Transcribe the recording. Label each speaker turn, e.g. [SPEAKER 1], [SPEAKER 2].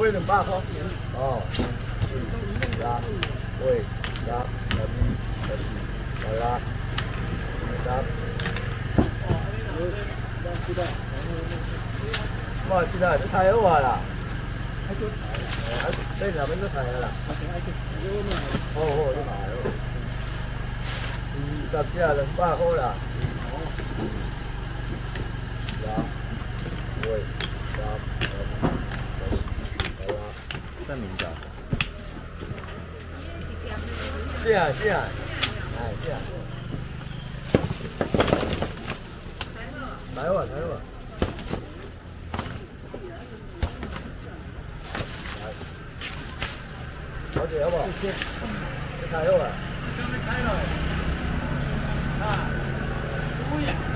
[SPEAKER 1] 杯200块。哦。啦，喂，啦，啦，哇，现在你太好啊啦！你那边都太啊啦。好好，你买哦。20只200块啦。啦，喂，真明白。是啊，是啊，哎，是啊。来吧，来吧。好姐，好不好？你开好了。开了。啊，不一样。